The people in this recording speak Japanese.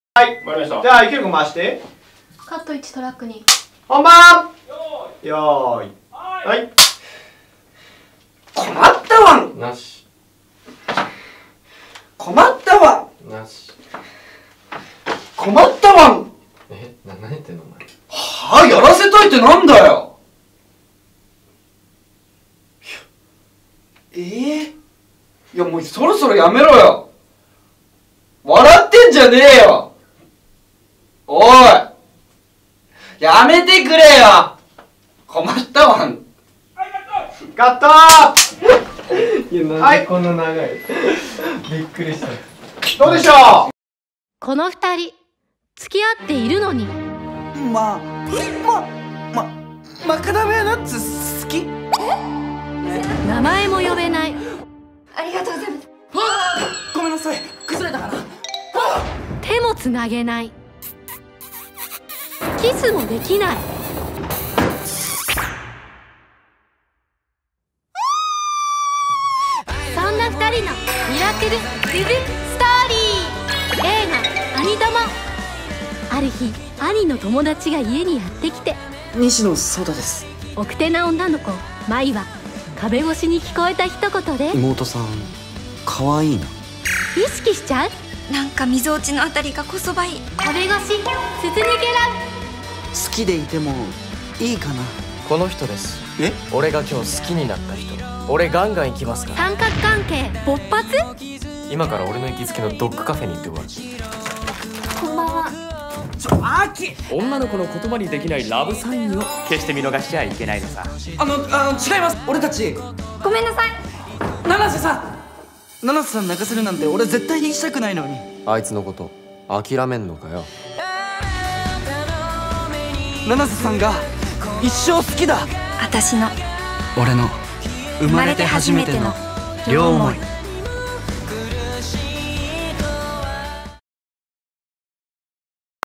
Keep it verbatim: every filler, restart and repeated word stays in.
はい、わかりました。じゃあ、いける子回して。 カットいちトラックに。 本番。よーい。はい。 困ったわん。 なし。 困ったわん。 なし。 困ったわん。 え、な、何言ってんのお前。 はあ、やらせといてなんだよ。ええー、いやもうそろそろやめろよ。笑ってんじゃねえよ。おい、やめてくれよ。困ったわん。 カットー。いや、なんでこんな長い。びっくりした。どうでしょう。 この二人付き合っているのに。 まあ、ま、ま、マカダミアナッツ好き？ 名前も呼べない。 ありがとうございます。 ごめんなさい、崩れたかな。 手もつなげない。キスもできない。そんな二人のミラクルルルストーリー。映画「アニトモ」。ある日、兄の友達が家にやってきて、 西野壮太です。 奥手な女の子舞は壁越しに聞こえた一言で、 妹さん可愛いな。 意識しちゃう。 なんか溝落ちのあたりがこそばいい。 壁越し筒抜けラ好きでいてもいいかな。 この人です。 え？ 俺が今日好きになった人。俺ガンガン行きますから。 三角関係勃発。 今から俺の行きつけのドッグカフェに行ってこい。 こんばんは。 あき女の子の言葉にできないラブサインを決して見逃しちゃいけないのさ。 あの、あの違います。俺たちごめんなさい。 七瀬さん七瀬さん泣かせるなんて俺絶対にしたくないのに。 あいつのこと諦めんのかよ。 七瀬さんが一生好きだ。 私の俺の生まれて初めての両思い。